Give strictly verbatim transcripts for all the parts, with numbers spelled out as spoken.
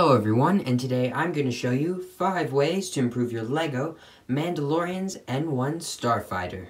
Hello everyone, and today I'm going to show you five ways to improve your LEGO Mandalorian's N one Starfighter.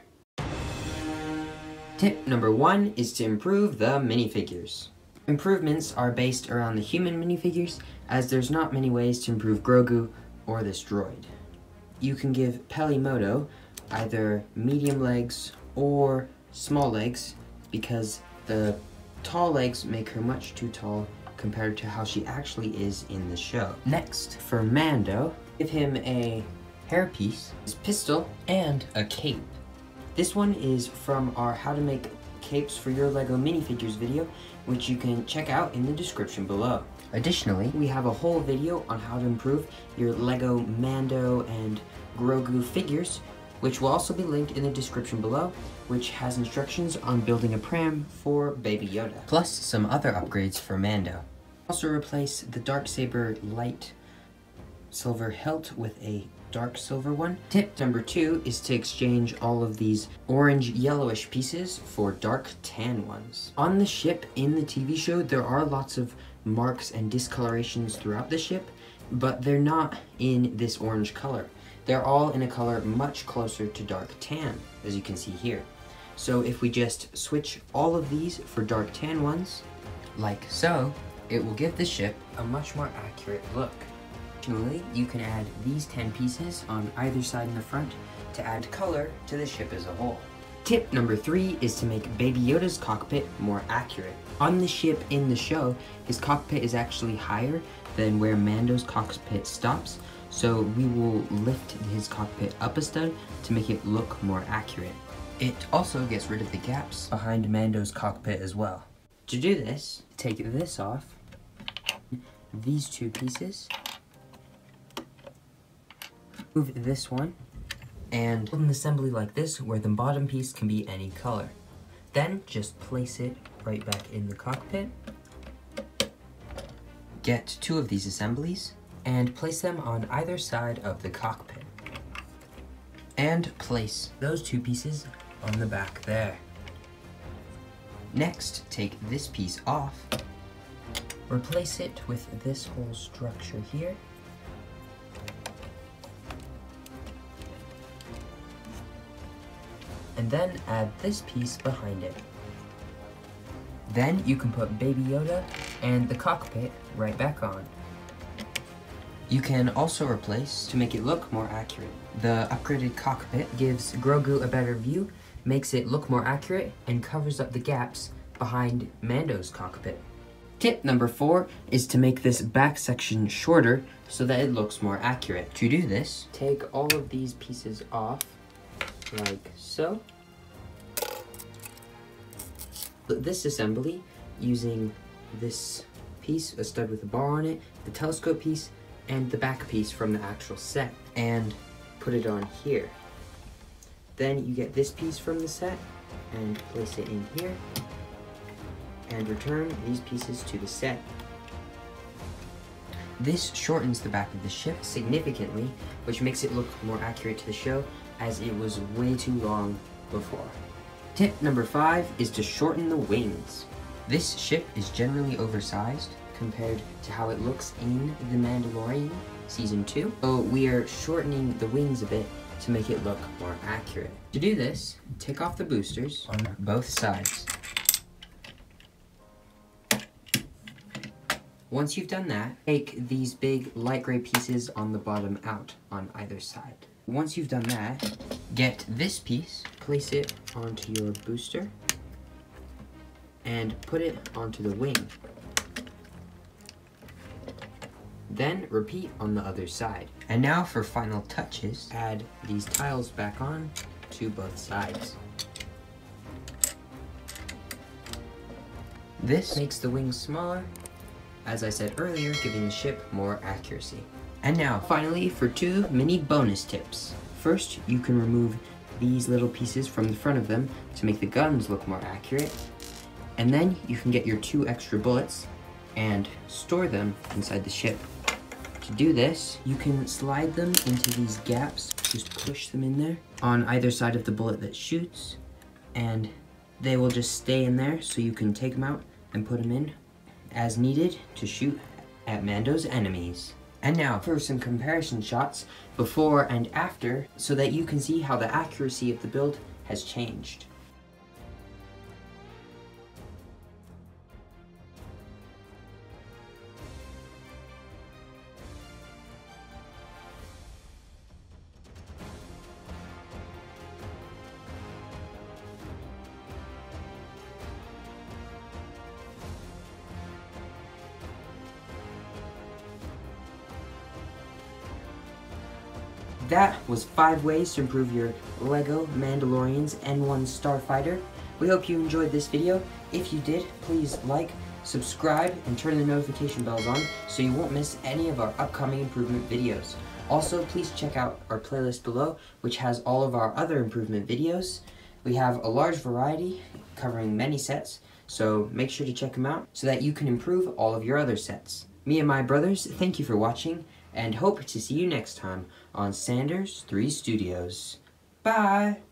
Tip number one is to improve the minifigures. Improvements are based around the human minifigures, as there's not many ways to improve Grogu or this droid. You can give Peli Motto either medium legs or small legs, because the tall legs make her much too tall compared to how she actually is in the show. Next, for Mando, give him a hairpiece, his pistol, and a cape. This one is from our How to Make Capes for Your LEGO Minifigures video, which you can check out in the description below. Additionally, we have a whole video on how to improve your LEGO Mando and Grogu figures, which will also be linked in the description below, which has instructions on building a pram for Baby Yoda, plus some other upgrades for Mando. Also replace the Darksaber light silver hilt with a dark silver one. Tip number two is to exchange all of these orange yellowish pieces for dark tan ones. On the ship in the T V show, there are lots of marks and discolorations throughout the ship, but they're not in this orange color. They're all in a color much closer to dark tan, as you can see here. So if we just switch all of these for dark tan ones, like so, it will give the ship a much more accurate look. Additionally, you can add these ten pieces on either side in the front to add color to the ship as a whole. Tip number three is to make Baby Yoda's cockpit more accurate. On the ship in the show, his cockpit is actually higher than where Mando's cockpit stops, so we will lift his cockpit up a stud to make it look more accurate. It also gets rid of the gaps behind Mando's cockpit as well. To do this, take this off, these two pieces, move this one, and build an assembly like this where the bottom piece can be any color. Then just place it right back in the cockpit. Get two of these assemblies and place them on either side of the cockpit. And place those two pieces on the back there. Next, take this piece off, replace it with this whole structure here, and then add this piece behind it. Then you can put Baby Yoda and the cockpit right back on. You can also replace to make it look more accurate. The upgraded cockpit gives Grogu a better view, makes it look more accurate, and covers up the gaps behind Mando's cockpit. Tip number four is to make this back section shorter so that it looks more accurate. To do this, take all of these pieces off, like so. This assembly, using this piece, a stud with a bar on it, the telescope piece, and the back piece from the actual set, and put it on here. Then you get this piece from the set and place it in here, and return these pieces to the set. This shortens the back of the ship significantly, which makes it look more accurate to the show, as it was way too long before. Tip number five is to shorten the wings. This ship is generally oversized compared to how it looks in The Mandalorian Season two, so we are shortening the wings a bit to make it look more accurate. To do this, take off the boosters on both sides. Once you've done that, take these big light gray pieces on the bottom out on either side. Once you've done that, get this piece, place it onto your booster, and put it onto the wing. Then repeat on the other side. And now for final touches, add these tiles back on to both sides. This makes the wings smaller, as I said earlier, giving the ship more accuracy. And now, finally, for two mini bonus tips. First, you can remove these little pieces from the front of them to make the guns look more accurate. And then you can get your two extra bullets and store them inside the ship. To do this, you can slide them into these gaps, just push them in there on either side of the bullet that shoots, and they will just stay in there, so you can take them out and put them in as needed to shoot at Mando's enemies. And now for some comparison shots before and after so that you can see how the accuracy of the build has changed. That was five ways to improve your LEGO Mandalorian's N one Starfighter. We hope you enjoyed this video. If you did, please like, subscribe, and turn the notification bells on so you won't miss any of our upcoming improvement videos. Also, please check out our playlist below, which has all of our other improvement videos. We have a large variety covering many sets, so make sure to check them out so that you can improve all of your other sets. Me and my brothers, thank you for watching, and hope to see you next time on Sanders three Studios. Bye!